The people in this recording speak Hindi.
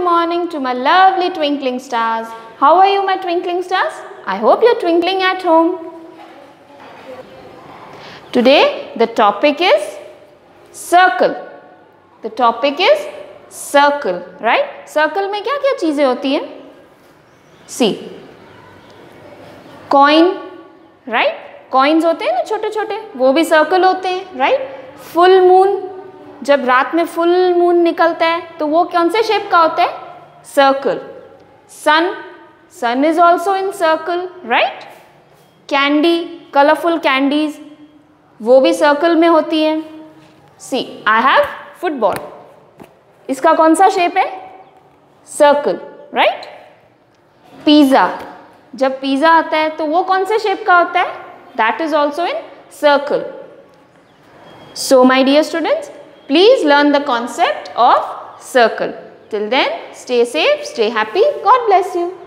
morning to my lovely twinkling stars. How are you, my twinkling stars? I hope you're twinkling at home. Today the topic is circle. The topic is circle, right? Circle में क्या क्या चीजें होती हैं? See, coin, right? Coins होते हैं ना छोटे छोटे, वो भी circle होते हैं, right? Full moon, जब रात में full moon निकलता है तो वो कौन से shape का होता है? Circle. Sun is also in circle, right? Candy, colorful candies, वो भी circle में होती है. See, I have football. इसका कौन सा shape है? Circle, right? Pizza, जब पिज़्ज़ा आता है तो वो कौन से शेप का होता है? That is also in circle. So my dear students, please learn the concept of circle. Till then, stay safe, stay happy. God bless you.